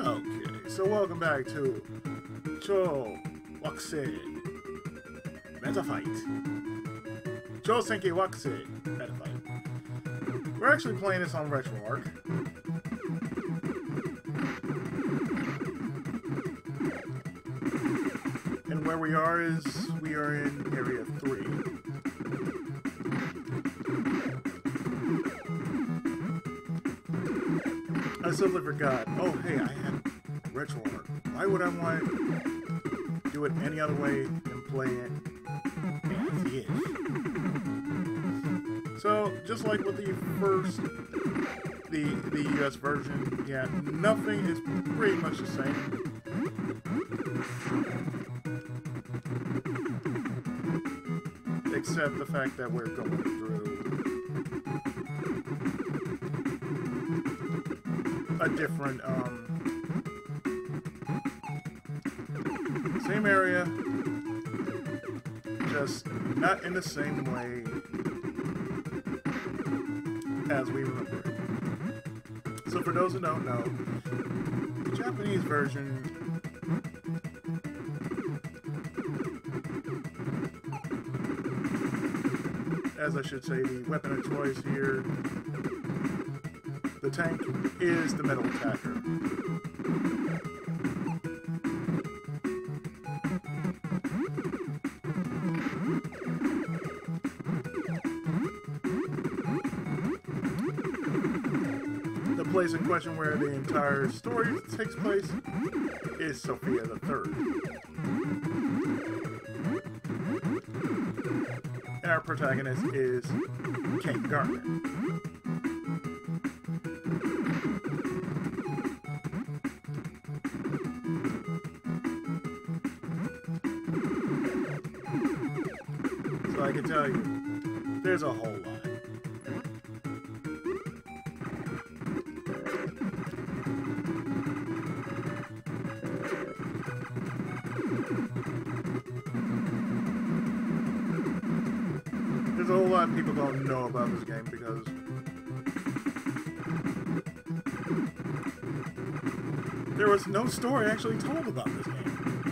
Okay, so welcome back to Cho Wakusei Meta Fight. Cho Senki Wakusei Meta Fight. We're actually playing this on RetroArch. And where we are in Area 3. I simply forgot. Oh, hey, I had RetroArch. Why would I want to do it any other way than play it as is? So, just like with the first, the US version, yeah, nothing is pretty much the same. Except the fact that we're going through a different, same area, just not in the same way as we remember it. So for those who don't know, the Japanese version as I should say, the weapon of choice here, the tank, is the metal attacker. The place in question where the entire story takes place is Sophia the Third. And our protagonist is King Garner. So I can tell you, there's a whole lot. There's a whole lot of people don't know about this game because there was no story actually told about this game.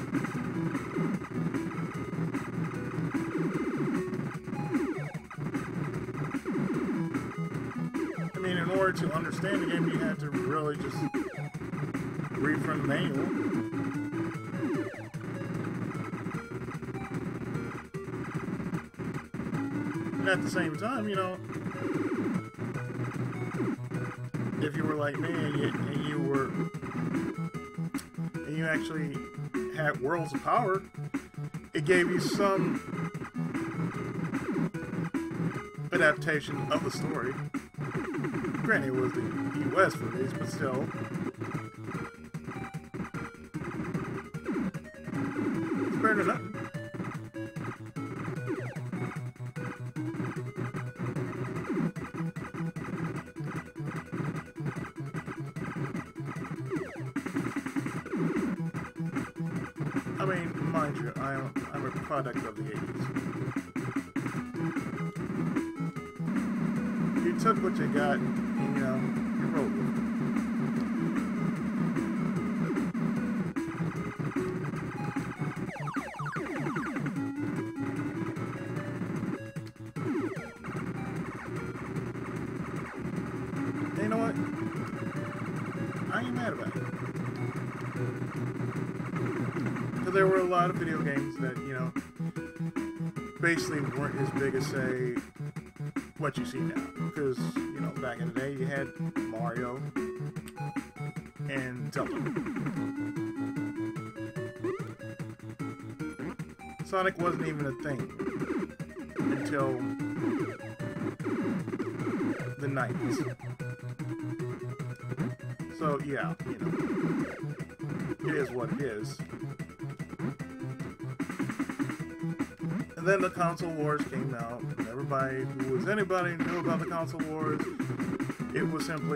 I mean, in order to understand the game, you had to really just read from the manual. And at the same time, you know, if you were like me and you actually had Worlds of Power, it gave you some adaptation of the story. Granted, it was the US release, but still. It's better than nothing. I mean, mind you, I'm a product of the 80s. You took what you got, and, you know, you rolled with it. And you know what? I ain't mad about it. Because there were a lot of video games that, you know, basically weren't as big as, say, what you see now. Because, you know, back in the day, you had Mario and Zelda. Sonic wasn't even a thing until the 90s. So, yeah, you know, it is what it is. And then the console wars came out, and everybody anybody knew about the console wars, it was simply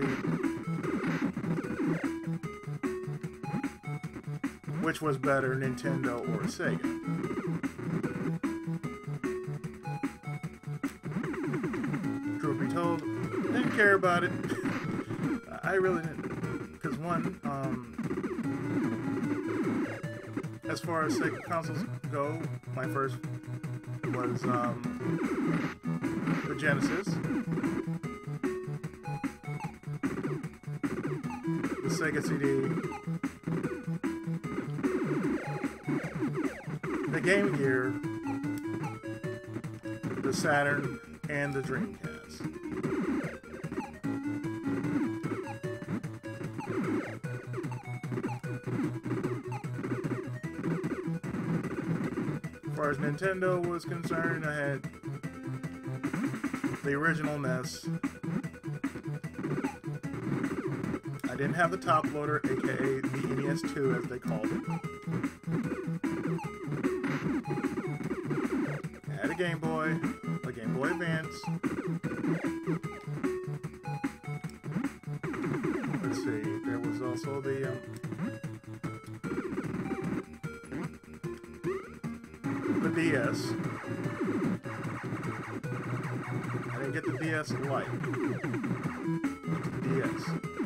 which was better, Nintendo or Sega. Truth be told, didn't care about it. I really didn't, because one, As far as Sega consoles go, my first was the Genesis, the Sega CD, the Game Gear, the Saturn, and the Dreamcast. As far as Nintendo was concerned, I had the original NES. I didn't have the top loader, aka the NES2 as they called it. I had a Game Boy, a Game Boy Advance. Let's see, there was also the DS. I didn't get the DS Lite. The DS.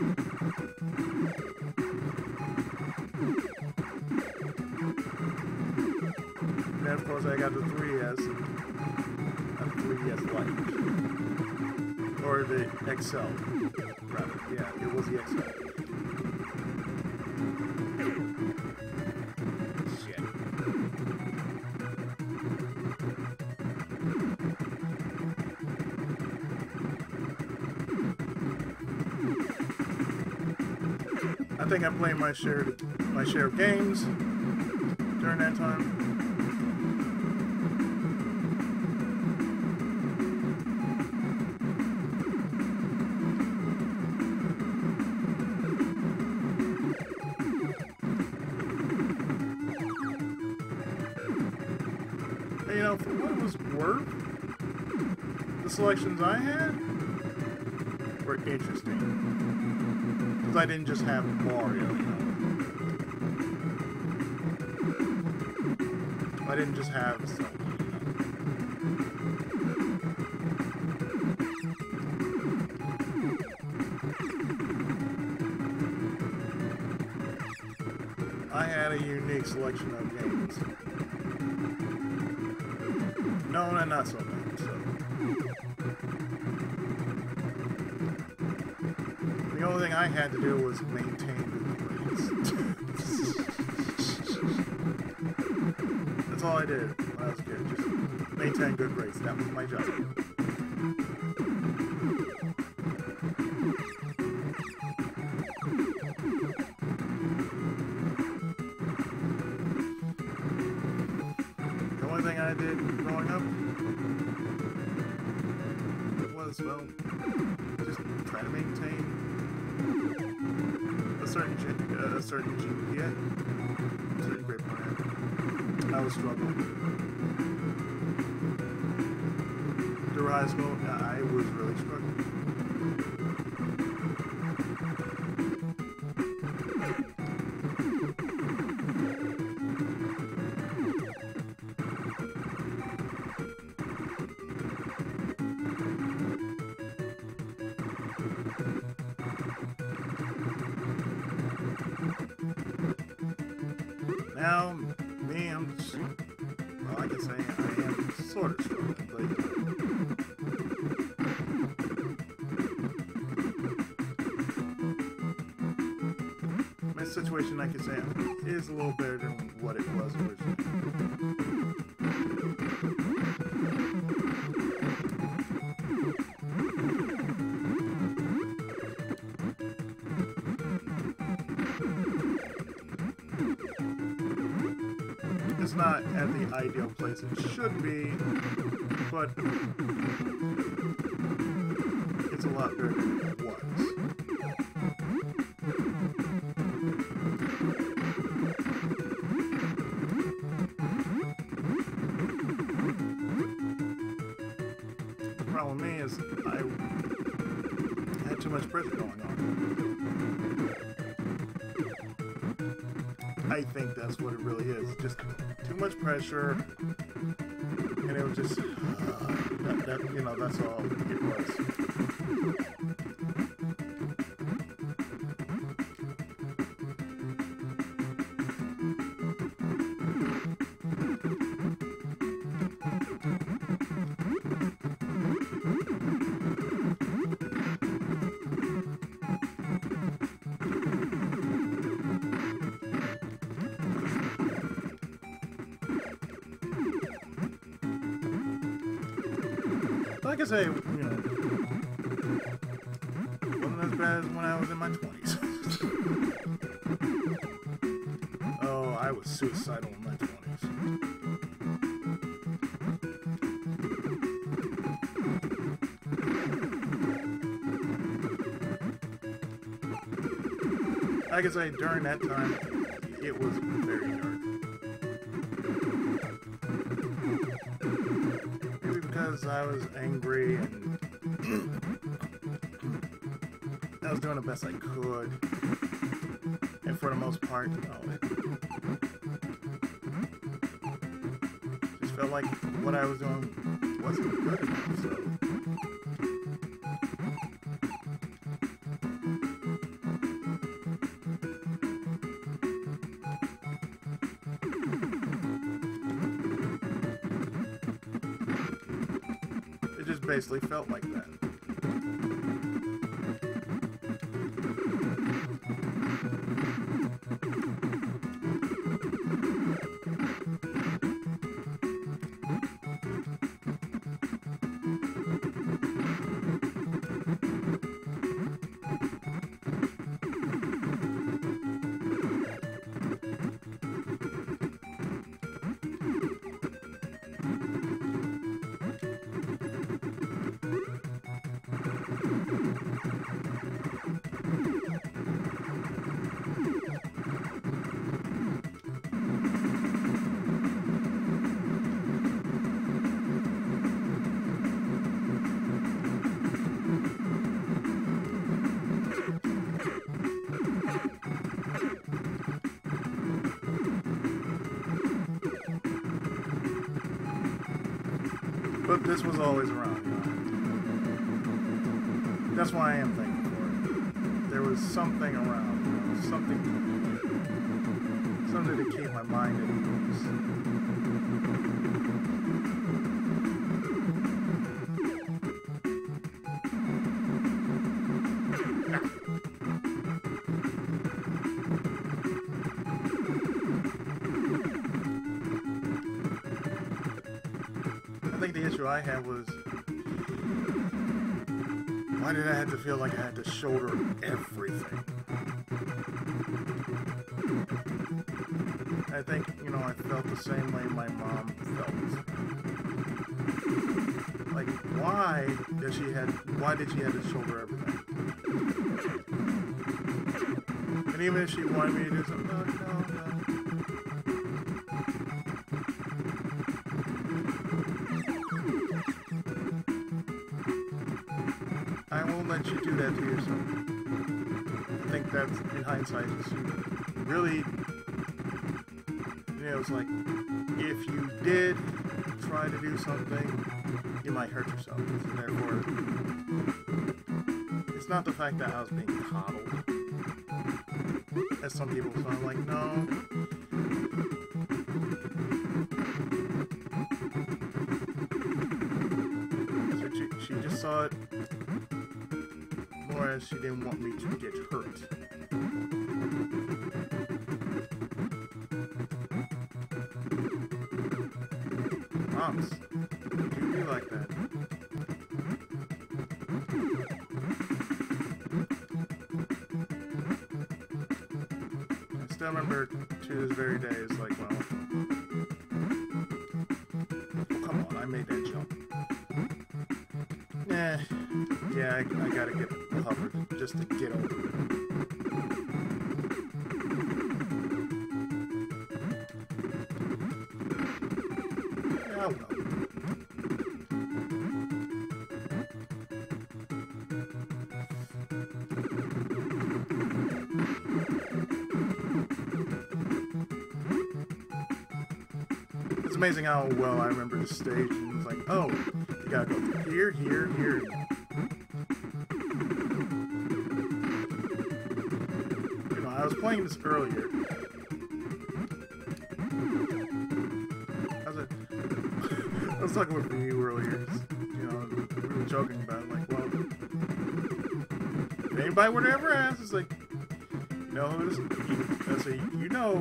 And then of course I got the 3DS and the 3DS Lite. Or the XL, rather. Yeah, it was the XL. Shit. I think I played my share of games during that time. And, you know, for what it was worth, the selections I had were interesting. Because I didn't just have Mario, you know. I didn't just have Zelda, you know. I had a unique selection of games. Known and not so known, so. The only thing I had to do was maintain good grades. That's all I did when I was a kid, just maintain good grades. That was my job. The only thing I did growing up was, well, just try to maintain a certain GPA, a certain grade point. I was struggling. Through high school, I was really struggling. Now, me, I'm just, well, I can say I am sort of struggling, but my situation, I can say, is a little better than what it was originally. It's not at the ideal place it should be, but it's a lot better than it was. The problem with me is I had too much pressure going on. I think that's what it really is. Just too much pressure, and it was just you know, that's all it was. can say, you know, wasn't as bad as when I was in my 20s. Oh, I was suicidal in my 20s. I can say during that time, it was very dark. Maybe because I was angry and I was doing the best I could. And for the most part, you know, it just felt like what I was doing wasn't good enough, so. It just basically felt like that. But this was always around, you know? That's why I am thankful for it. There was something around, you know, something to keep my mind at ease. I think the issue I had was, why did I have to feel like I had to shoulder everything? I think, you know, I felt the same way my mom felt. Like, why did she have to shoulder everything? And even if she wanted me to do something, no. I won't let you do that to yourself. I think that's, in hindsight, is really, you know, it's like, if you did try to do something, you might hurt yourself. So therefore, it's not the fact that I was being coddled, as some people saw. I'm like, no. So she just saw it more as she didn't want me to get hurt. Moms, you be like that. I still remember to this very day, it's like, well, come on, I made that jump. Yeah, I gotta get covered just to get over it. Yeah, well. It's amazing how well I remember the stage, and it's like, oh, you gotta go through here, here, here. You know, I was playing this earlier. I was talking with you earlier. You know, we were joking about it, like, well, if anybody would ever ask, it's like, you know, I say, you know,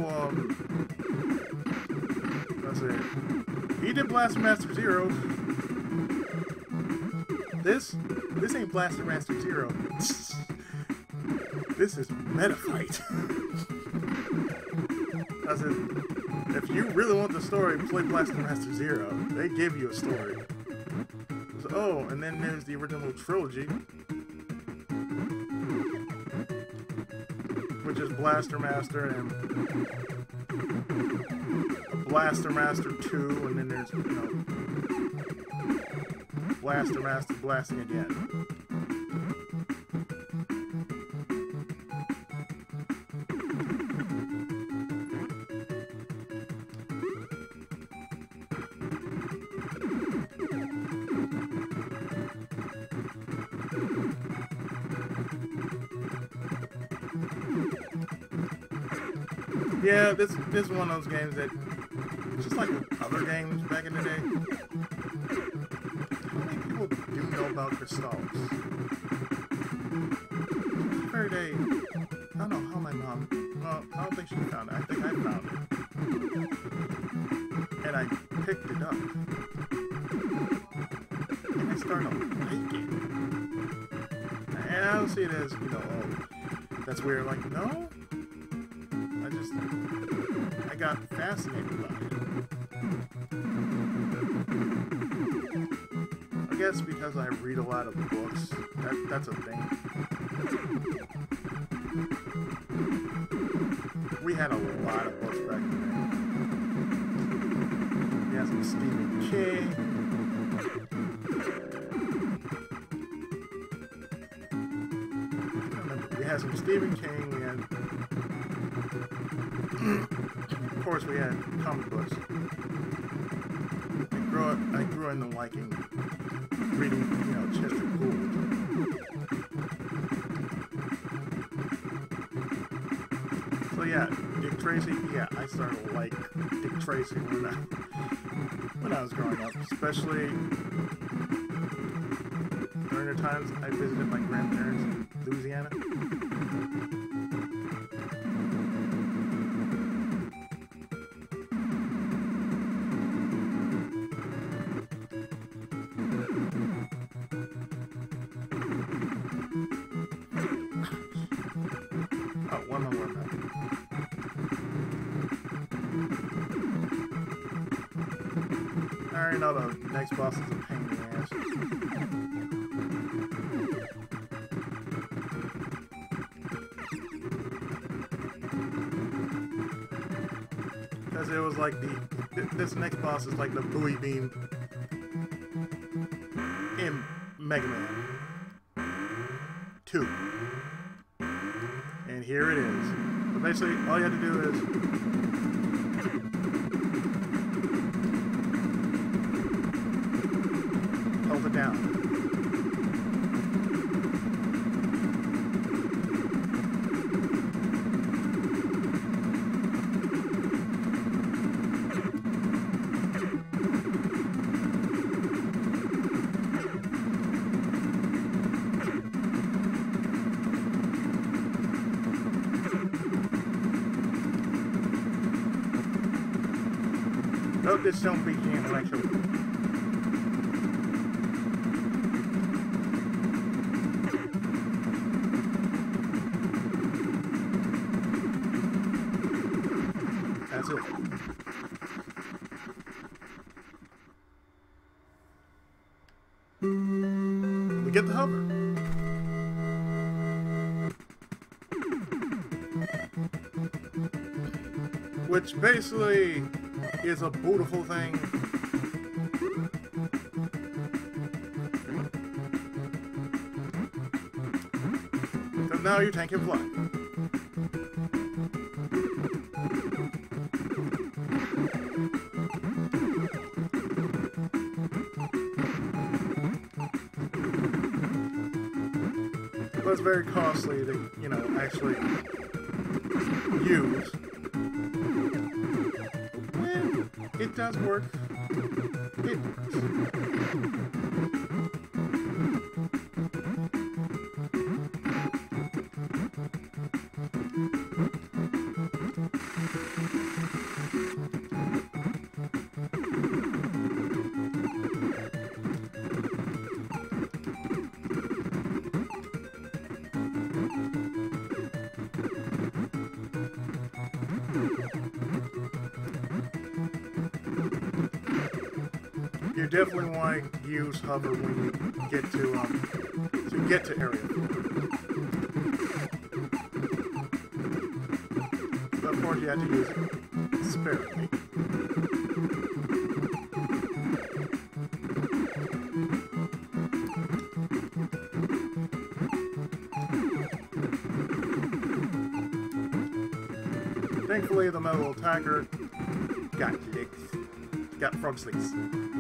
I say, he did Blast Master Zero. This ain't Blaster Master Zero. This is Meta Fight. I said, if you really want the story, play Blaster Master Zero. They give you a story. So, oh, and then there's the original trilogy, which is Blaster Master and Blaster Master 2, and then there's, you know, Blaster Master blasting again. Yeah, this is one of those games that, just like other games back in the day, how many people do know about Crystalis? Very day, I don't know how my mom, well, I don't think she found it. I think I found it. And I picked it up. And I started liking it. And I don't see it as, you know, oh, that's weird. Like, no? I got fascinated by it. I guess because I read a lot of books. That's a thing. We had a lot of books back in the day. We had some Stephen King. We had some Stephen King. We had, of course, we had comic books. I grew into liking reading, you know, Chester Gould. So yeah, Dick Tracy. Yeah, I started to like Dick Tracy when I was growing up, especially during the times I visited my grandparents in Louisiana. I already know the next boss is a pain in the ass. Because it was like this next boss is like the buoy beam in Mega Man 2. And here it is. But basically, all you have to do is hold it down. Note this don't begin actually. That's it. We get the hover. Which basically is a beautiful thing. Because now your tank can fly. But it's very costly to, you know, actually use. It does work. It works. you definitely want to use hover when you get to area 4. But of course you have to use it sparingly. Thankfully, the metal attacker got legs, got frog legs.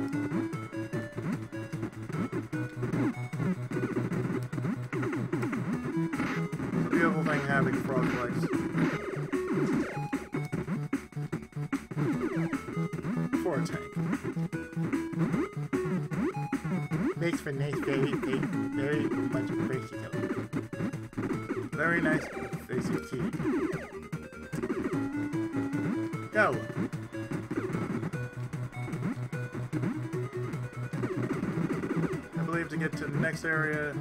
It's a beautiful thing having frog legs. For a tank. Makes for nice, very much versatile. Very nice versatility. Go! I believe to get to the next area,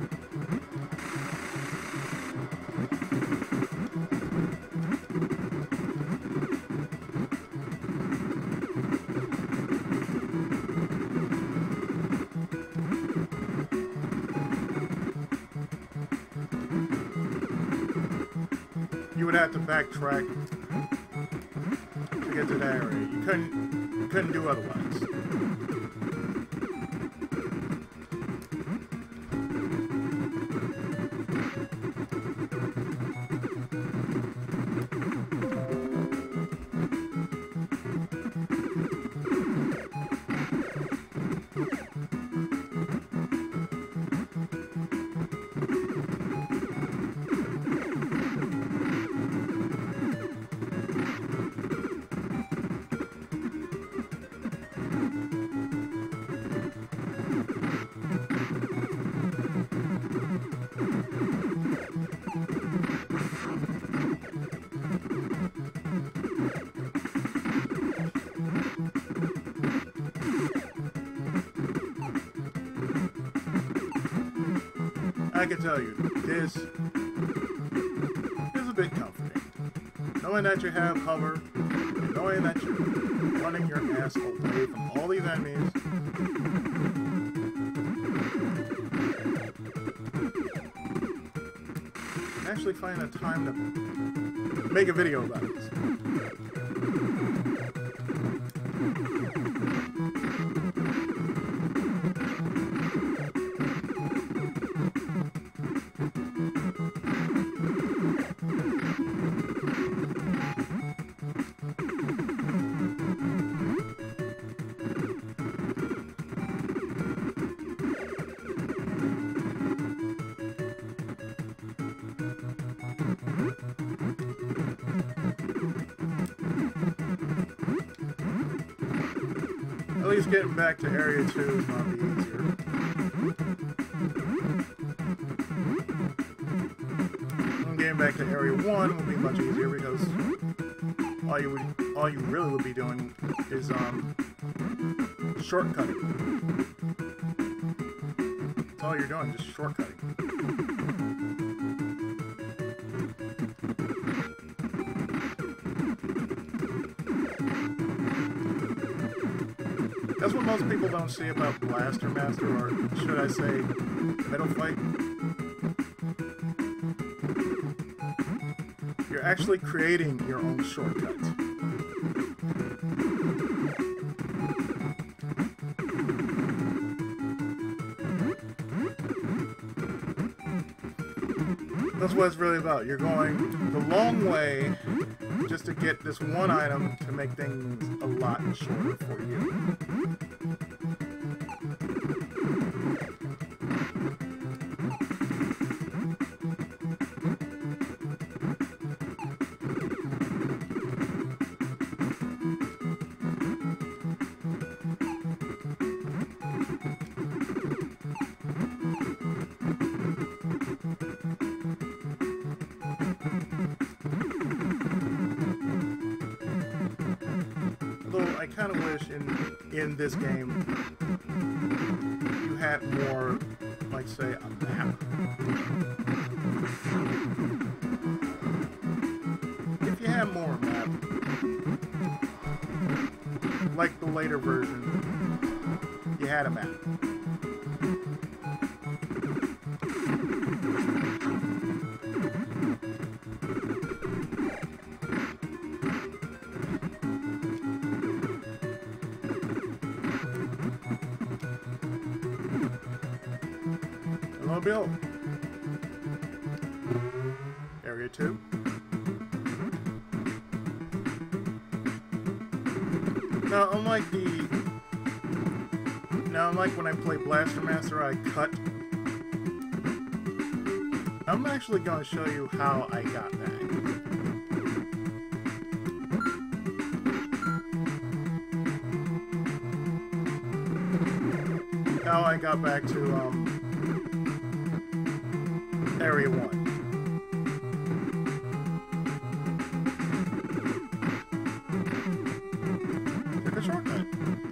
you would have to backtrack to get to that area. You couldn't do otherwise. I can tell you, this is a bit comforting. Knowing that you have hover, and knowing that you're running your ass away from all these enemies. Actually find a time to make a video about this. At least getting back to Area 2 is not be easier. And getting back to Area 1 will be much easier because all you really would be doing is shortcutting. That's all you're doing, just shortcutting. That's what most people don't see about Blaster Master, or should I say, Metal Fight. You're actually creating your own shortcuts. That's what it's really about. You're going the long way just to get this one item to make things a lot shorter for you. I kind of wish in this game you had more, like say, a map. If you had more map, like the later version, you had a map. Hello, Bill. Area 2. Now, unlike when I play Blaster Master, I cut. I'm actually going to show you how I got back. How I got back to, Area 1. Took a shortcut.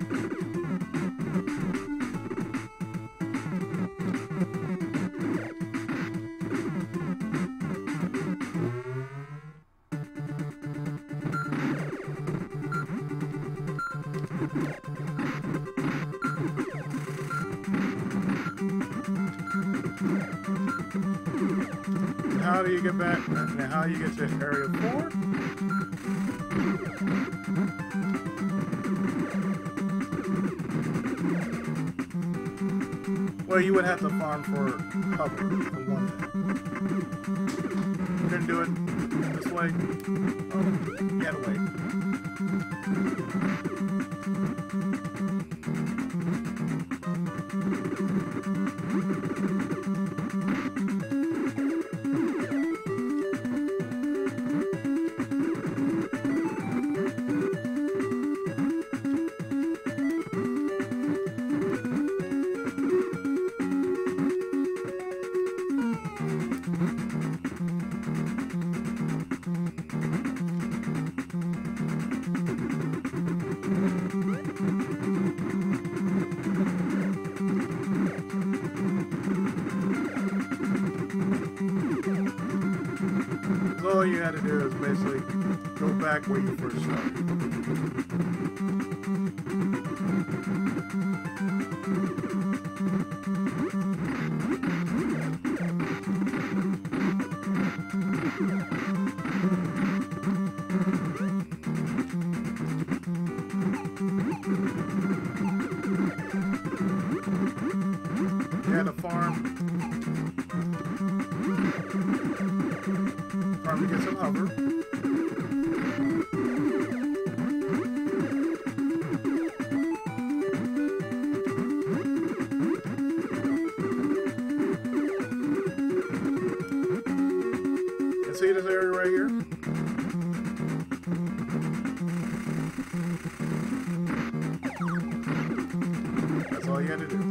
How do you get back? Now, how do you get to Area 4? Well, you would have to farm for cover for one thing. We're gonna do it this way. Oh, you gotta wait. All you had to do is basically go back where you first started. You had a farm to get some hover. And see this area right here? That's all you had to do.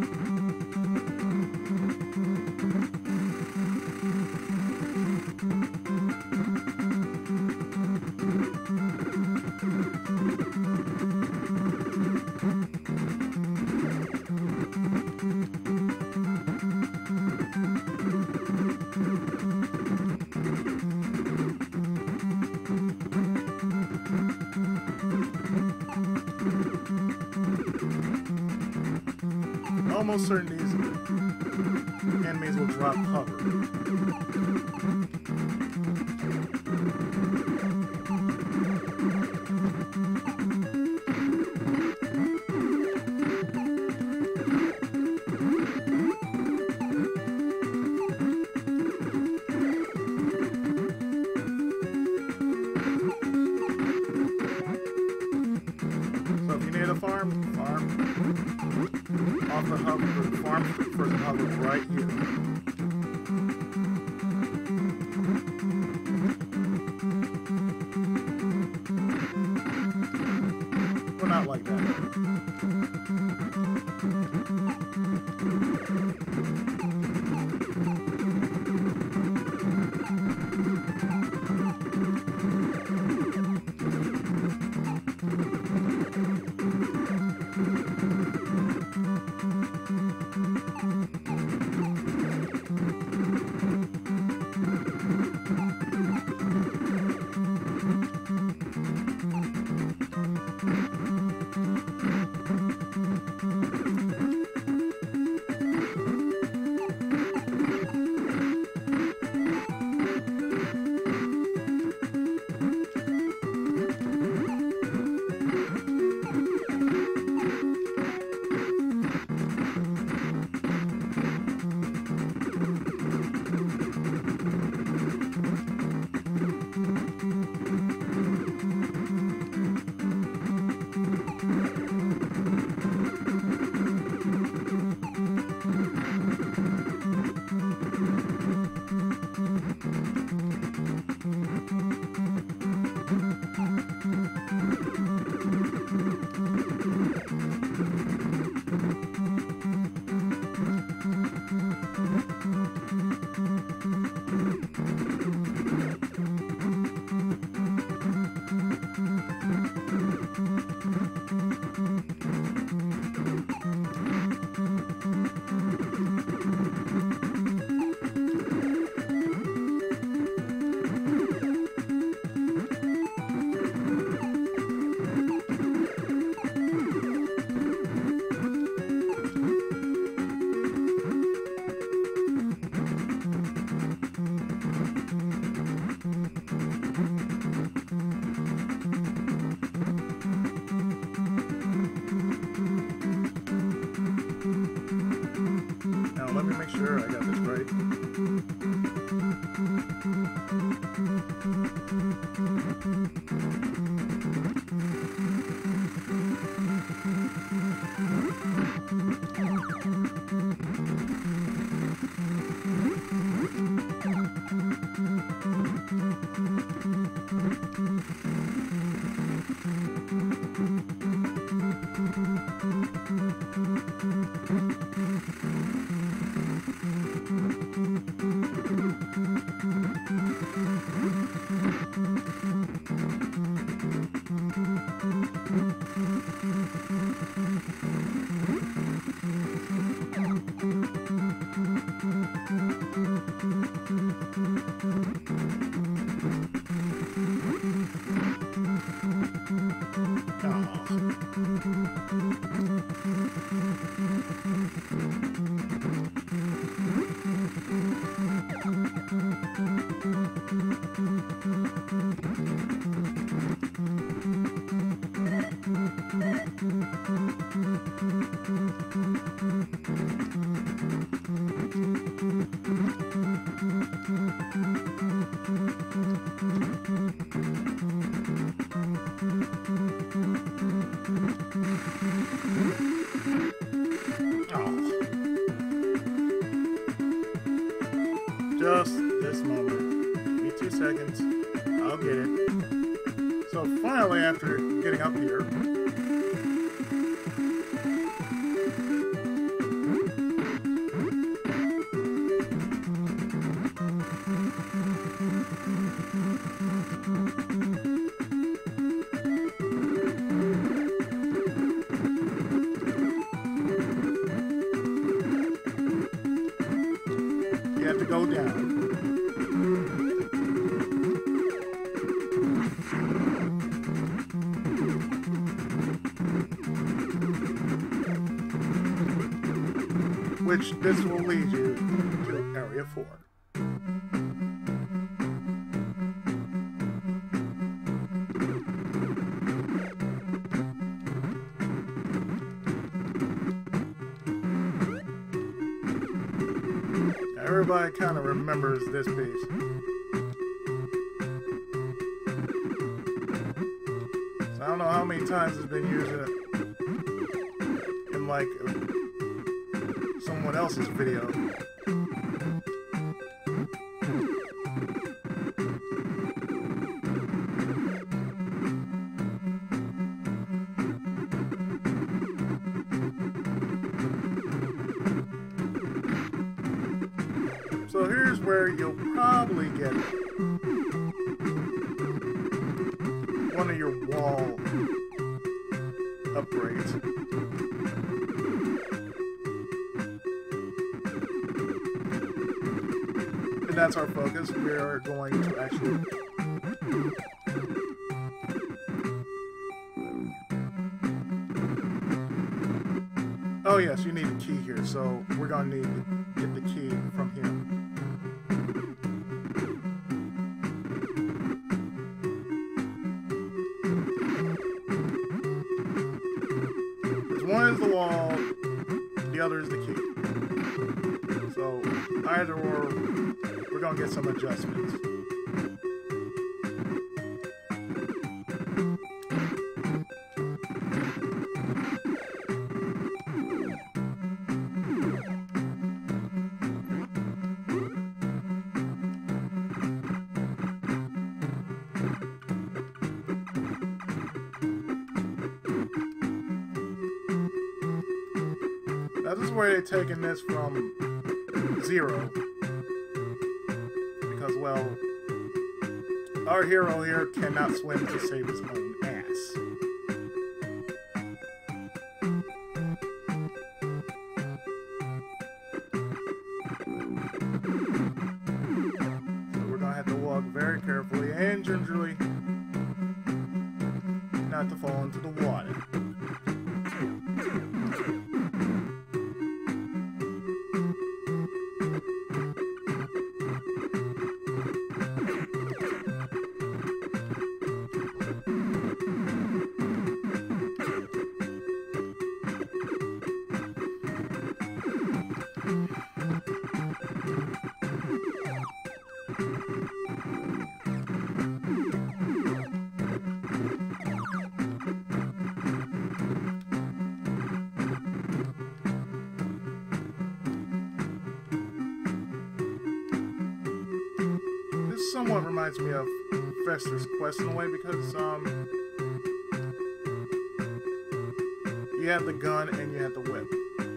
Almost certain these enemies will drop cover. So if you need a farm off the hub, farm for the hub right here. Well, not like that. Just this moment. Give me 2 seconds. I'll get it. So finally, after getting up here, you have to go down. Which this will lead you to Area 4. Everybody kind of remembers this piece. So I don't know how many times it's been used in like someone else's video. So here's where you'll probably get one of your wall upgrades. And that's our focus. We are going to actually oh yes, you need a key here, so we're gonna need to get the key from here. One is the wall, the other is the key. So either or, we're gonna get some adjustments. Now this is where they're taking this from 0. Because, well, our hero here cannot swim to save his own ass. So we're gonna have to walk very carefully and gingerly not to fall into the water. somewhat reminds me of Fester's Quest in a way because you had the gun and you had the whip.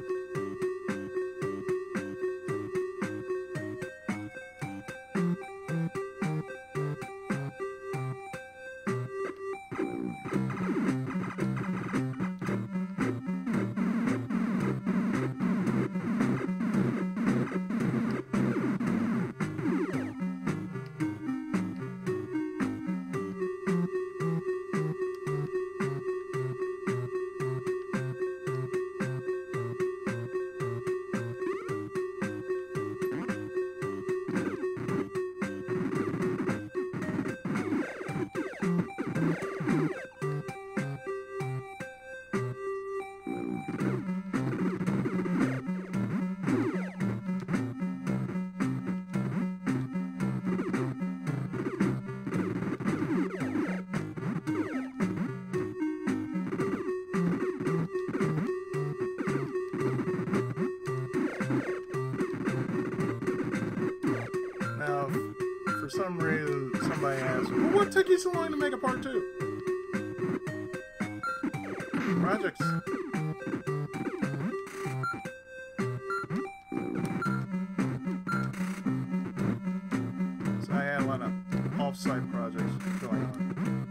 For some reason, somebody asked, well, what took you so long to make a part 2? Projects. So I had a lot of off-site projects going on.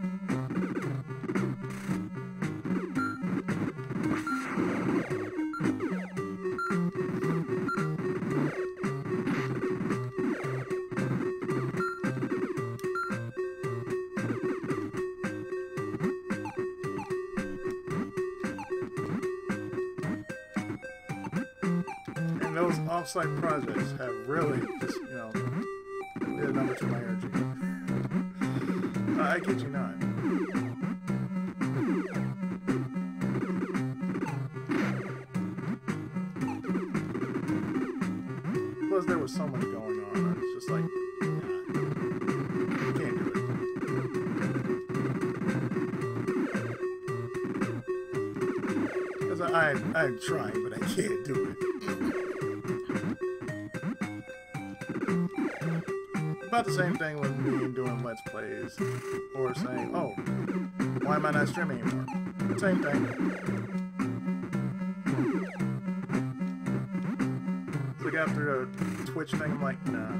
Those off-site projects have really just, you know, did a number to my energy. I kid you not. Plus, there was so much going on. I was just like, nah, can't do it. Because I'm trying, but I can't do it. About the same thing with me doing Let's Plays, or saying, oh, why am I not streaming anymore? Same thing. It's like after the Twitch thing, I'm like, nah.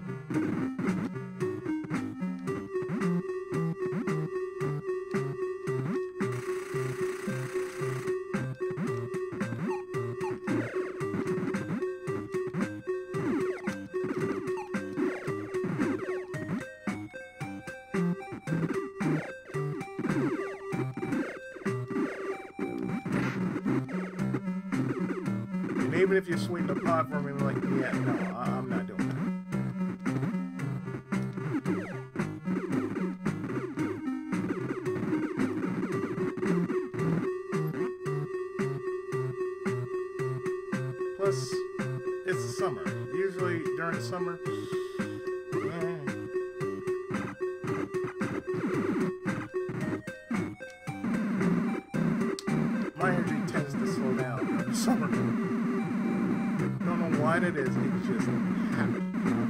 Even if you sweeten the pot for me, like, yeah, no, I'm not doing that. Plus, it's the summer. Usually during the summer, my energy tends to slow down during the summer. Don't know why it is, it just happens.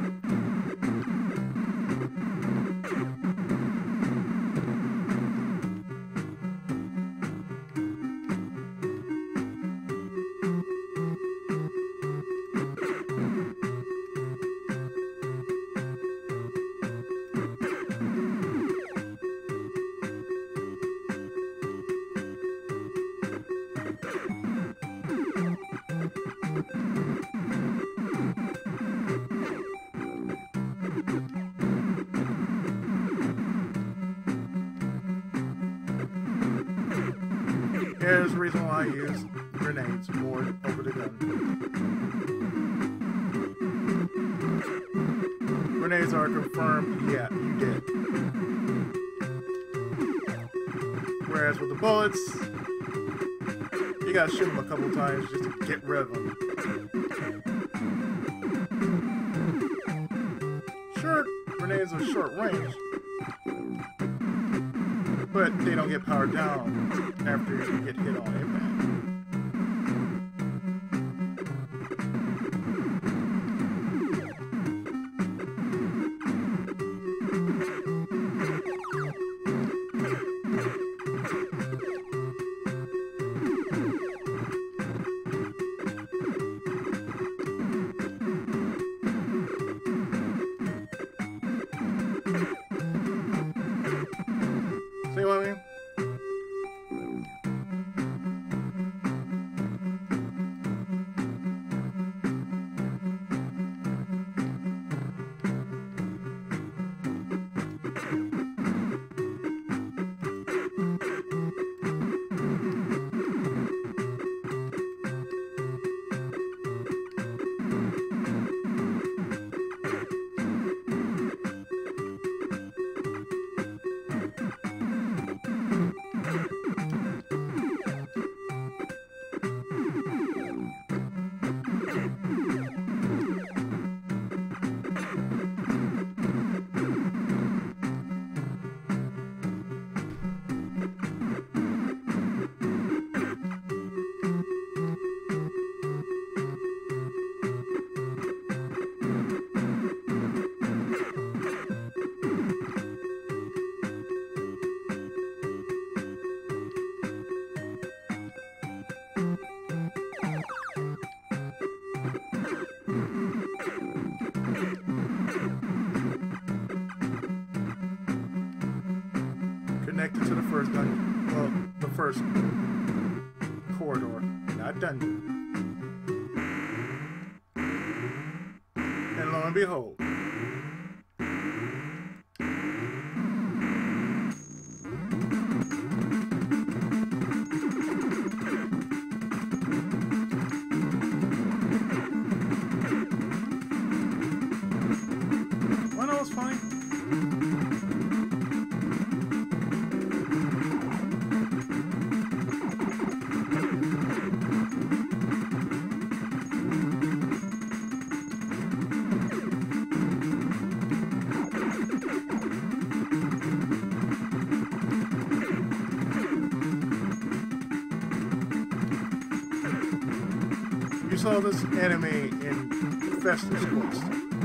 Here's the reason why I use grenades more over the gun. Grenades are confirmed, yeah, you did. Whereas with the bullets, you gotta shoot them a couple times just to get rid of them. Sure, grenades are short range, but they don't get powered down after you get hit on impact. See what I mean? Connected to the first dungeon. Well, the first corridor, not dungeon. And lo and behold. Well, no, it's fine. You saw this enemy in Festus Quest.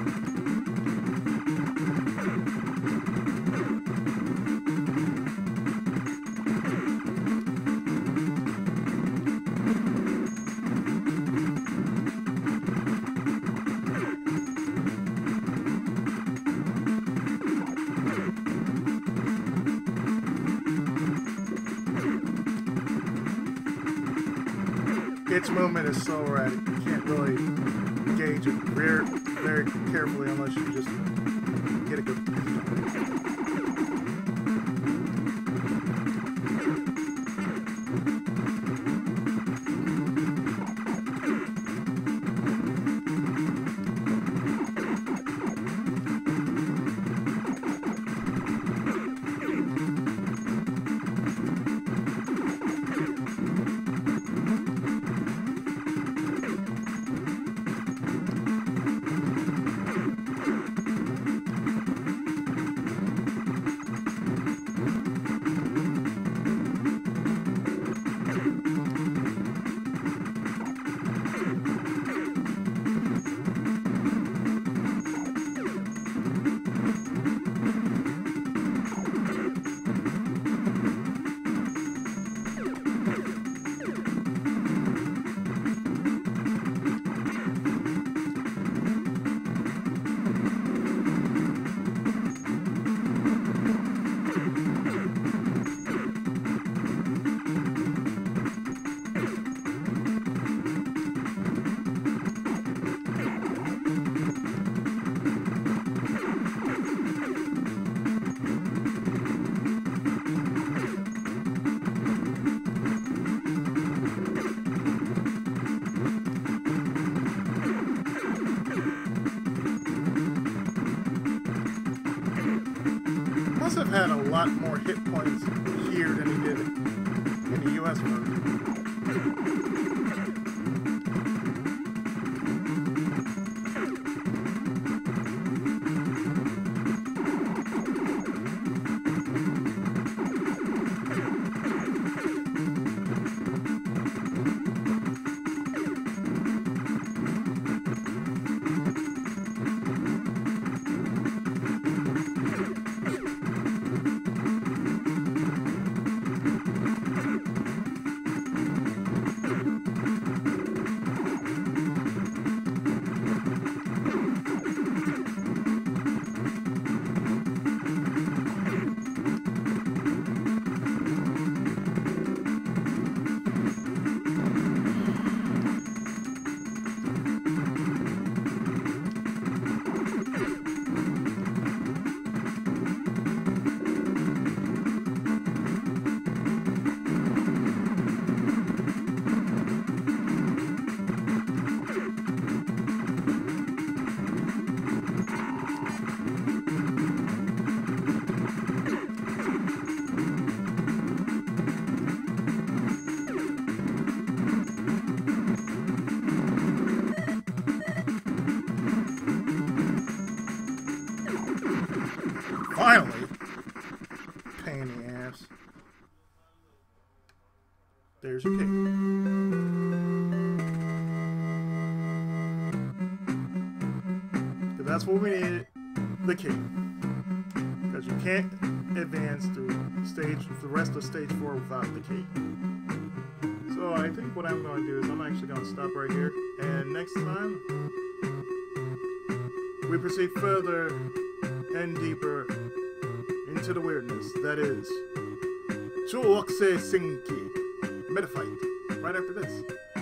Its movement is so erratic, you can't really gauge it very carefully unless you just get a good must have had a lot more hit points here than he did in the US version. pain in the ass. There's your key. Because that's what we needed, the key. Because you can't advance through the rest of stage 4 without the key. So I think what I'm going to do is I'm actually going to stop right here. And next time, we proceed further and deeper into the weirdness that is Chou Wakusei Senki Meta Fight, right after this.